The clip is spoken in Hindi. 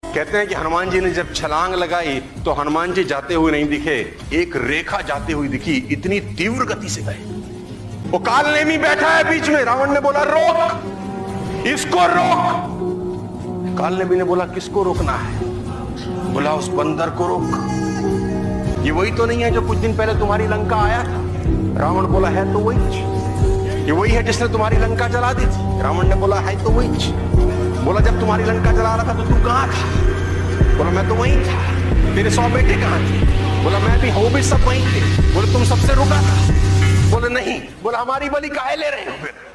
कहते हैं कि हनुमान जी ने जब छलांग लगाई तो हनुमान जी जाते हुए नहीं दिखे, एक रेखा जाती हुई दिखी, इतनी तीव्र गति से गए। वो कालनेमी बैठा है बीच में, रावण ने बोला रोक, इसको रोक। कालनेमी ने बोला किसको रोकना है? बोला उस बंदर को रोक। ये वही तो नहीं है जो कुछ दिन पहले तुम्हारी लंका आया था? रावण बोला है तो वही। ये वही है जिसने तुम्हारी लंका जला दी थी? रावण ने बोला है तो वही। बोला जब तुम्हारी लंका जला रहा था तो तू कहां था? बोला मैं तो वहीं था। तेरे 100 बेटे कहां थे? बोला मैं भी हूं, भी सब वहीं थे। बोले तुम सबसे रुका था? बोले नहीं। बोला हमारी बलि काहे ले रहे हो फिर?